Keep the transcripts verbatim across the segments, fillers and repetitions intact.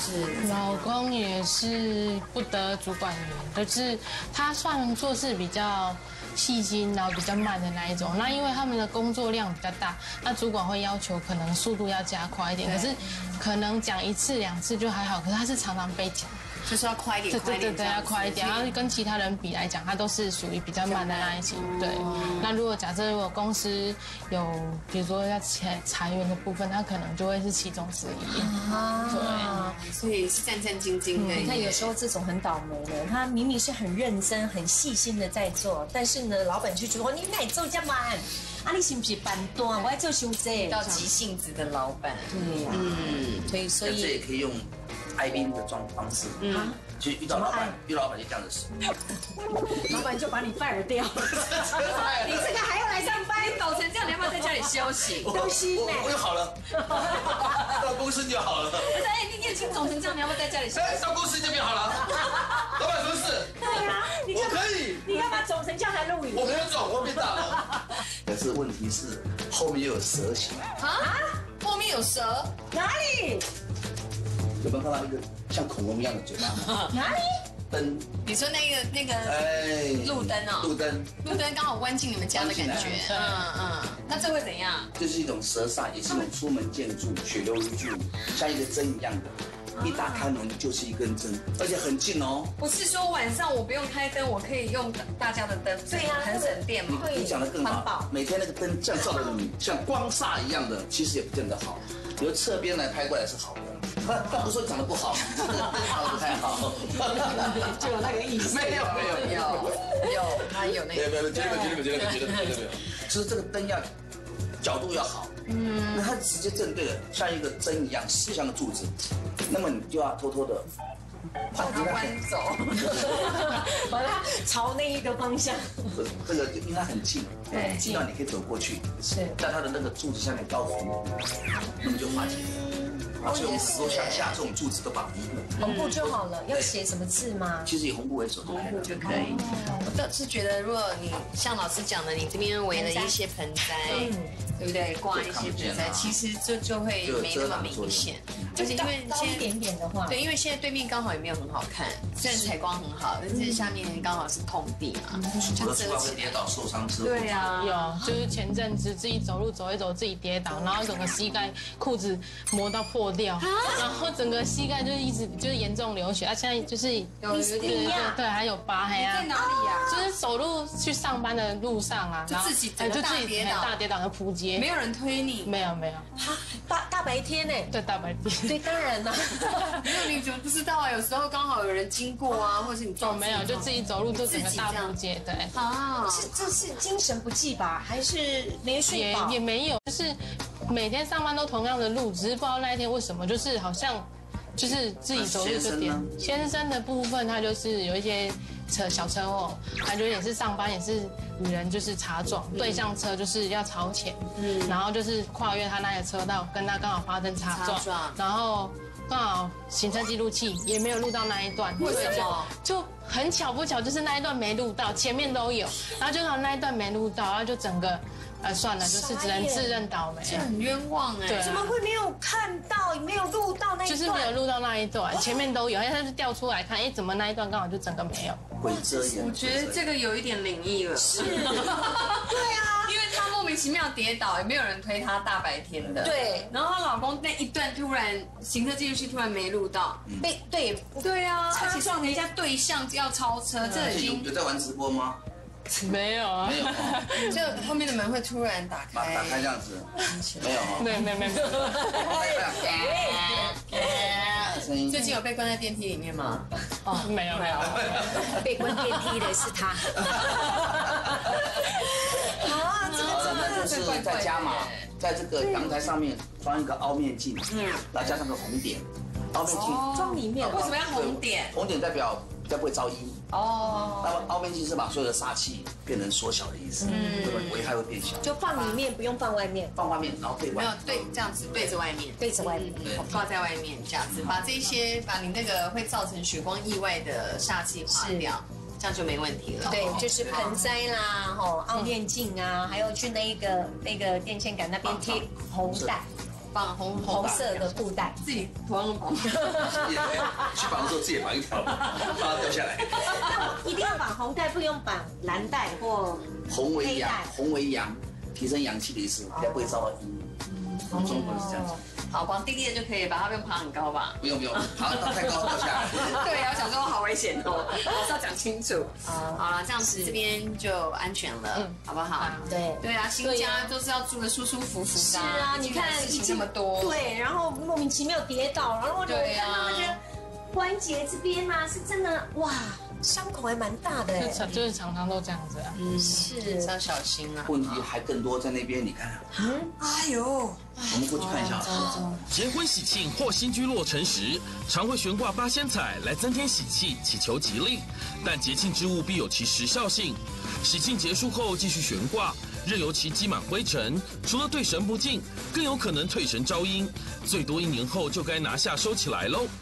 是， 老公也是不得主管员，就是他算做事比较细心，然后比较慢的那一种。那因为他们的工作量比较大，那主管会要求可能速度要加快一点。可是可能讲一次两次就还好，可是他是常常被讲。 就是要快一点， 对对对对，要快一点。然后跟其他人比来讲，他都是属于比较慢的那一型。对。那如果假设如果公司有，比如说要裁裁员的部分，他可能就会是其中之一。啊。 对。所以是战战兢兢的。 你看有时候这种很倒霉的，他明明是很认真、很细心的在做，但是呢，老板就觉得你哪做这么慢？啊，你是不是板段？我要做修正。 遇到急性子的老板。 对呀。嗯。所以所以这也可以用。 哀兵的状方式，嗯，就遇到老板，遇到老板就这样子， 老板就把你 fire 掉，你这个还要来上班， 抖成这样，你要不要在家里休息？ 休息我我就好了，到公司就好了。 不是，哎，你眼睛肿成这样，你要不要在家里休息？ 哎，到公司就变好了。老板什么事？ 对呀， 我可以。 你干嘛肿成这样还录影？ 我没有肿，我变大了。可是问题是后面又有蛇形啊？后面有蛇？ 哪里？ 有没有看到一个像恐龙一样的嘴巴？ 哪里？ 灯。 你说那个那个哎，路灯哦， 路灯， 路灯刚好弯进你们家的感觉。嗯嗯，那这会怎样？ 这是一种蛇煞，也是一种出门见柱，血流如注，像一个针一样的。 一打开门就是一根针，而且很近哦。 不是说晚上我不用开灯，我可以用大家的灯， 对呀， 很省电嘛。 你讲的更好，每天那个灯这样照着你，像光煞一样的，其实也不见得好。由侧边来拍过来是好的，但不是说长得不好，这个灯长得不太好， 就有那个意思。 没有没有有有，他有那个。 没有没有，绝对没有绝对没有绝对没有绝对没有。其实这个灯要角度要好。 嗯，那它直接正对的，像一个针一样，指向个柱子，那么你就要偷偷的把它弯走， 把它朝那一个方向。 这个因为它很近，对，近到你可以走过去，是在它的那个柱子下面高伏，那么就化解了。所以我们很多乡下这种柱子都绑红布， 红布就好了。要写什么字吗？ 其实以红布为主， 红布就可以。我倒是觉得，如果你像老师讲的，你这边围了一些盆栽。 对不对？挂一些盆栽，其实这就会没那么明显。而且因为高一点点的话， 对，因为现在对面刚好也没有很好看，虽然采光很好，但是下面刚好是空地嘛， 就遮起来。跌倒受伤之后， 对呀， 有，就是前阵子自己走路走一走，自己跌倒，然后整个膝盖裤子磨到破掉，然后整个膝盖就是一直就是严重流血，啊，现在就是有有点对，还有疤痕啊。 在哪里呀？ 就是走路去上班的路上啊， 就自己就自己跌倒，大跌倒的扑街， 没有人推你， 没有没有， 大大白天呢？ 对，大白天。 对，当然了， 没有你怎么不知道啊？有时候刚好有人经过啊，或者是你撞没有，就自己走路就整个大扑街，对。 啊，是这是精神不济吧？还是没睡饱？ 也也没有，就是每天上班都同样的路，只是不知道那一天为什么，就是好像就是自己走路就点。先生的部分，他就是有一些车小车祸，感觉也是上班也是与人就是擦撞，对向车就是要朝前，嗯，然后就是跨越他那个车道，跟他刚好发生擦撞，然后。 刚好行车记录器也没有录到那一段， 为什么？ 就很巧不巧，就是那一段没录到，前面都有，然后就好那一段没录到，然后就整个，呃，算了，就是只能自认倒霉。 这很冤枉哎！ 对，怎么会没有看到，没有录到那一段？ 就是没有录到那一段，前面都有，但是调出来看，哎，怎么那一段刚好就整个没有？ 鬼遮眼。 我觉得这个有一点灵异了。是。对啊，因为他莫名其妙跌倒，也没有人推他，大白天的。 对。 然后她老公那一段突然行车记录器突然没录到， 被对对啊，而且撞人家对向要超车，这已经有在玩直播吗？ 没有啊， 没有哦。 就后面的门会突然打开， 打开这样子，没有哦。 没有没有没有。 声音。 最近有被关在电梯里面吗？ 哦，没有没有。 被关电梯的是他。 啊，这个真的就是在家嘛，在这个阳台上面装一个凹面镜，嗯，然后加上个红点，凹面镜装里面。 为什么要红点？ 红点代表比较不会招阴。哦。那么凹面镜是把所有的煞气变成缩小的意思，嗯，对吧？危害会变小。 就放里面，不用放外面。 放外面，然后对外。 没有对，这样子对着外面， 对着外面， 挂在外面这样子，把这些把你那个会造成血光意外的煞气化掉。这样就没问题了。 对，就是盆栽啦，吼，凹面镜啊，还有去那个那个电线杆那边贴红带， 绑红红色的布带， 自己绑绑。 也对，去绑的时候自己绑一条，怕它掉下来。 一定要绑红带，不用绑蓝带或红为阳，红为阳，提升阳气的意思，比较不会遭到阴。中国是这样子。 好，绑低低的就可以吧，它不用爬很高吧？ 不用不用，爬到太高掉下来。 对啊，我想说好危险哦，还是要讲清楚。好了，这样子这边就安全了，好不好？ 对对啊，新家都是要住的舒舒服服的。 是啊，你看事情这么多， 对，然后莫名其妙跌倒，然后我就看到那个关节这边啊，是真的哇，伤口还蛮大的， 就是常常都这样子啊。 嗯，是要小心啊。 问题还更多在那边，你看。嗯， 哎呦。 我们过去看一下。 结婚喜庆或新居落成时，常会悬挂八仙彩来增添喜气，祈求吉利。但节庆之物必有其时效性，喜庆结束后继续悬挂，任由其积满灰尘，除了对神不敬，更有可能退神招阴。最多一年后就该拿下收起来喽。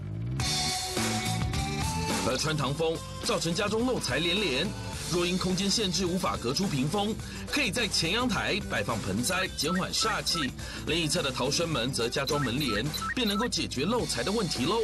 而穿堂风造成家中漏财连连。若因空间限制无法隔出屏风，可以在前阳台摆放盆栽，减缓煞气；另一侧的逃生门则加装门帘，便能够解决漏财的问题喽。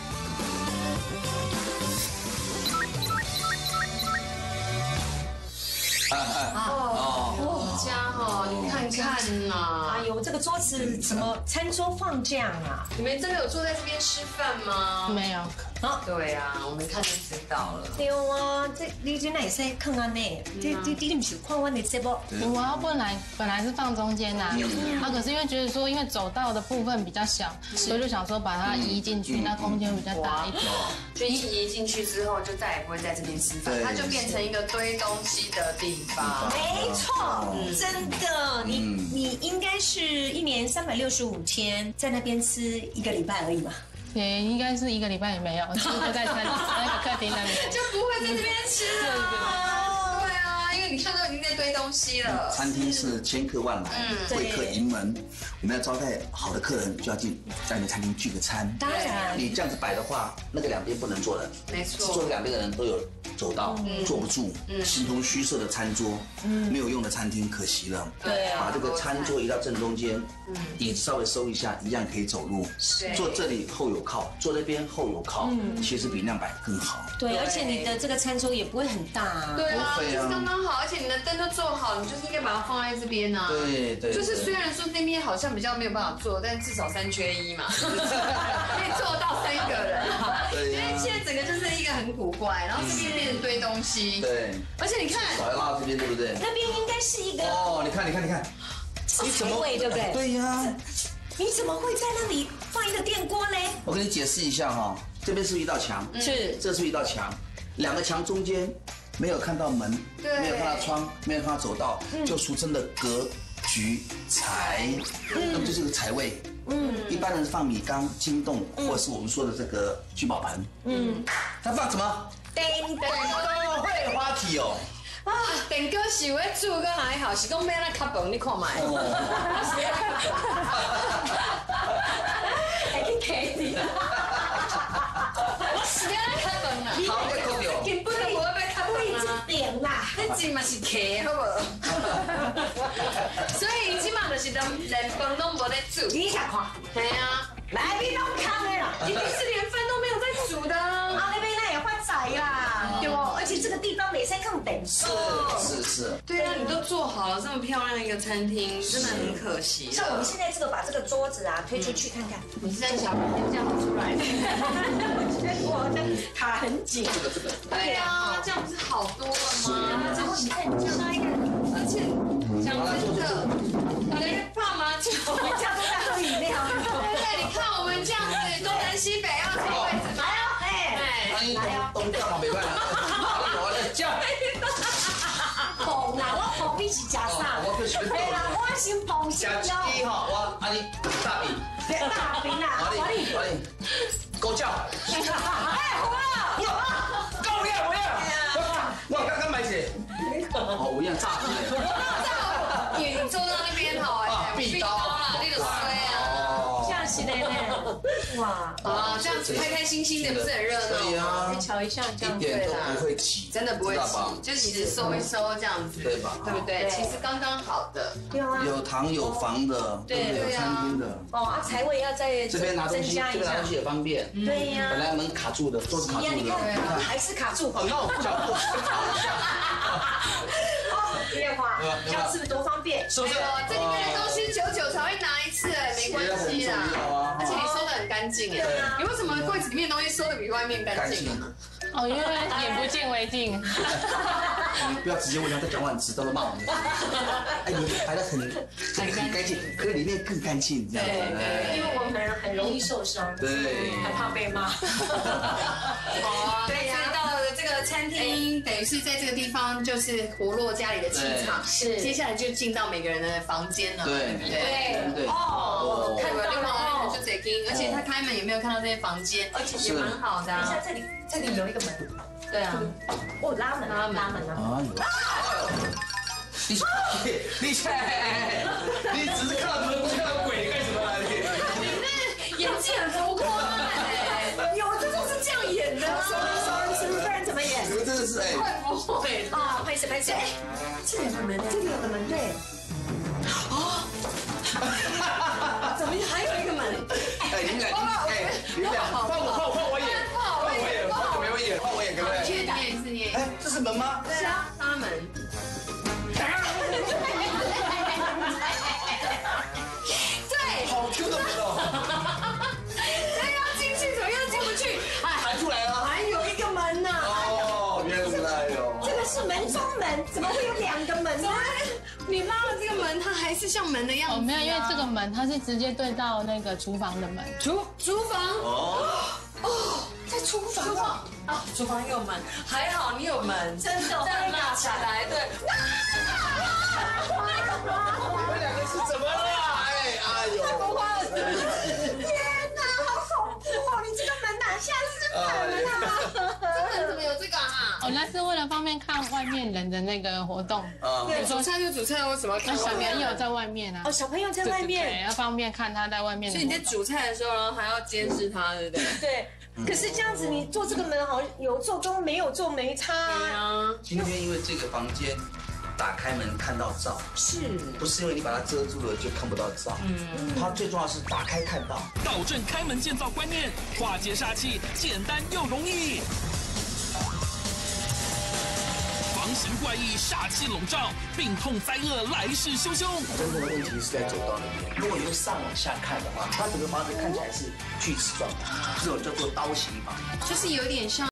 哦，家哈，你看看呐！ 哎呦，这个桌子怎么餐桌放这样啊？ 你们真的有坐在这边吃饭吗？ 没有。 啊， 对啊，我们看就知道了。 对啊，这你这哪是看安呢？这这这不是看我的节目？ 我要本来本来是放中间呐，啊，可是因为觉得说，因为走道的部分比较小，所以就想说把它移进去，那空间比较大一点。 就一移进去之后，就再也不会在这边吃饭，它就变成一个堆东西的地方。 没错，真的，你你应该是一年三百六十五天在那边吃一个礼拜而已嘛。 也应该是一个礼拜也没有，就在餐那个客厅那里， 就不会在这边吃了。对啊，因为你看到已经在堆东西了。 餐厅是千客万来，贵客盈门，我们要招待好的客人，就要进在你餐厅聚个餐。 当然， 你这样子摆的话，那个两边不能坐人， 没错， 坐两边的人都有走道，坐不住，形同虚设的餐桌，没有用的餐厅可惜了。 对啊， 把这个餐桌移到正中间，椅子稍微收一下，一样可以走路。坐这里后有靠，坐那边后有靠，其实比那样摆更好。 对，而且你的这个餐桌也不会很大啊。 对啊，就是刚刚好，而且你的灯都做好，你就是应该把它放在这边啊。 对对。 就是虽然说那边好像比较没有办法坐，但至少三缺一嘛，可以坐到三个人。对。因为现在整个就是一个很古怪，然后这边变成堆东西。 对。 而且你看， 手要拉到这边，对不对？ 那边应该是一个。 哦，你看，你看，你看。 你怎么会对不对？ 对呀。 你怎么会在那里放一个电锅呢？ 我跟你解释一下哈，这边是一道墙， 是， 这是一道墙，两个墙中间没有看到门，没有看到窗，没有看到走道，就俗称的格局财，那么就是个财位。嗯，一般人放米缸、金洞，或者是我们说的这个聚宝盆。嗯，他放什么？ 电锅， 会花体哦。 啊，电锅是有在煮个还好，是讲要那较饭，你看嘛。 还去客你。 我是要较饭啦。 好会讲哟。 根本就无要较饭啊。 点啦， 那钱嘛是客，好无？所以即嘛就是连连饭都无在煮。 你下看。 系啊。 来，你拢看的啦。 一定是连饭都没有在煮的。 啊，那边那也发财啦，对不？而且这个地方没在看等数。 是是。 对啊，你都做好了这么漂亮一个餐厅，真的很可惜。 像我们现在这个把这个桌子啊推出去看看， 你是在想这样出来的？ 我的卡很紧。 这个这个。 对啊，这样不是好多了吗？ 然后你看，你下一个， 而且讲真的，你在怕吗？我们家都在喝饮料。 对对，你看我们这样子东南西北要找位置， 来哦，哎，来哦， 东调嘛没办法，我在叫。 碰啦，我碰你是食啥？对啦，我先碰先食鸡吼，我安尼大饼。 大饼啦， 我你我你，狗叫。 哎，好啊， 有啊，够亮不亮？我刚刚买起。哦，我一样炸鸡嘞。 你你坐到那边好哎， 壁刀啦，你就衰啊。 这样是的呢。 哇啊，这样子开开心心的，不是很热闹？ 对啊， 瞧一下这样一点都不会挤， 真的不会挤，就其实收一收这样子， 对吧？ 对不对？其实刚刚好的， 有堂有房的，对，有餐厅的。 哦啊，财位要再这边拿东西，这边拿东西也方便。 对呀， 本来门卡住的，桌子卡住的， 你看还是卡住。 哦，那我脚步调一下。 变化，这样是不是多方便？ 是不是？ 这里面的东西久久才会拿一次，哎，没关系啦。而且你收的很干净，哎，你为什么柜子里面东西收的比外面干净？ 哦，因为眼不见为净。 你不要直接问他，他讲话很直，都会骂我们。哎，你排的很很干净，可是里面更干净，这样子。 对，因为我们很容易受伤， 对， 还怕被骂。 好啊，对呀。到了这个餐厅，等于是在这个地方就是活络家里的气场。是。接下来就进到每个人的房间了。 对对对。 哦，看到了，就贼惊，而且他开门也没有看到这些房间，而且也蛮好的。 等一下，这里这里有一个门。对啊，哦，拉门拉门拉门啊！ 你你你只是看到门，不看到鬼干什么啊？你你那演技很浮夸哎！有这种是这样演的吗？ 说说是不是？不然怎么演？ 你们真的是哎， 会不会啊？拍谁拍谁？这里有个门，这里有个门，对。 哦，怎么还有一个门？ 哎，你们俩，哎，你们俩换我换我换我演，换我演，换我没有演，换我演，可不可以？ 去念一次念。 哎，这是门吗？ 是啊，拉门。对， 好 Q 的门哦。 对，要进去，怎么又进不去？ 弹出来了。 还有一个门呢。 哦，原来如此哟。 这个是门中门，怎么会有两个门呢？ 你拉了这个门，它还是像门的样子。 哦，没有，因为这个门它是直接对到那个厨房的门。 厨厨房。 哦。 哦，在厨房。厨房啊，厨房有门，还好你有门，真的，再拉起来，对。 你们两个是怎么了？哎，哎呦！ 太浮夸了！天哪，好恐怖哦！你这个门哪下是门啊？ 这门怎么有这个啊？ 哦，那是为了方便看外面人的那个活动。 啊， 对，煮菜就煮菜，为什么看小外面？ 朋友在外面啊。 哦，小朋友在外面， 对，要方便看他在外面。 所以你在煮菜的时候，然后还要监视他，对不对？ 对。可是这样子，你做这个门好像有做跟没有做没差啊。 今天因为这个房间打开门看到灶， 是不是因为你把它遮住了就看不到灶？嗯，它最重要是打开看到。 导正开门建造观念，化解煞气，简单又容易。房型怪异，煞气笼罩，病痛灾厄来势汹汹。 真正的问题是在走道里面。如果你用上往下看的话，它整个房子看起来是锯齿状的，这种叫做刀形房， 就是有点像。